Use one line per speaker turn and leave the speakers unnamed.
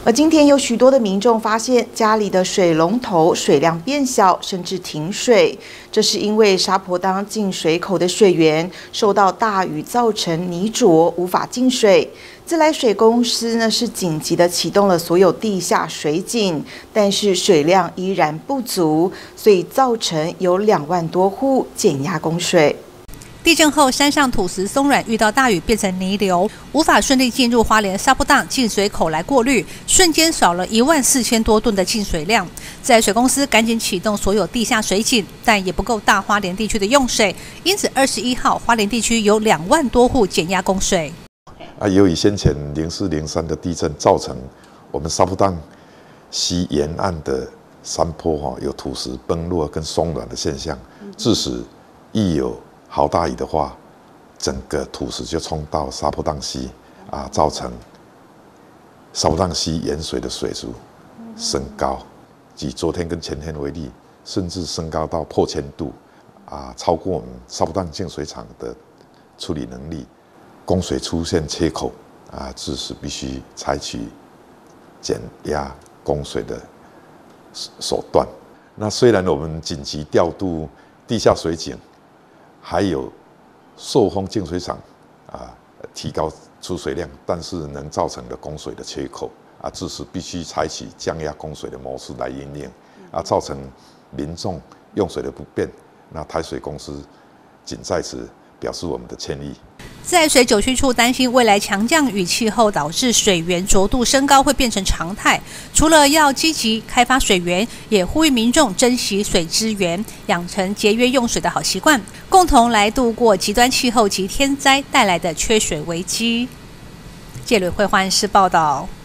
而今天有许多的民众发现家里的水龙头水量变小，甚至停水。这是因为沙坡当进水口的水源受到大雨造成泥浊，无法进水。自来水公司呢是紧急的启动了所有地下水井，但是水量依然不足，所以造成有2万多户减压供水。
地震后，山上土石松软，遇到大雨变成泥流，无法顺利进入花莲沙坡当进水口来过滤，瞬间少了14000多吨的进水量。自来水公司赶紧启动所有地下水井，但也不够大花莲地区的用水，因此21号花莲地区有2万多户减压供水。
由于先前04、03的地震，造成我们沙坡当西沿岸的山坡有土石崩落跟松软的现象，致使一有好大雨的话，整个土石就冲到沙坡当溪造成沙坡当溪沿水的水柱升高，以昨天跟前天为例，甚至升高到破1000度超过我们沙坡当净水厂的处理能力，供水出现缺口致使必须采取减压供水的手段。那虽然我们紧急调度地下水井，还有受风净水厂提高出水量，但是能造成的供水的缺口致使必须采取降压供水的模式来营运造成民众用水的不便。那台水公司仅在此表示我们的歉意。
自来水9区处担心未来强降雨气候导致水源浊度升高会变成常态，除了要积极开发水源，也呼吁民众珍惜水资源，养成节约用水的好习惯，共同来度过极端气候及天灾带来的缺水危机。界旅会欢视报道。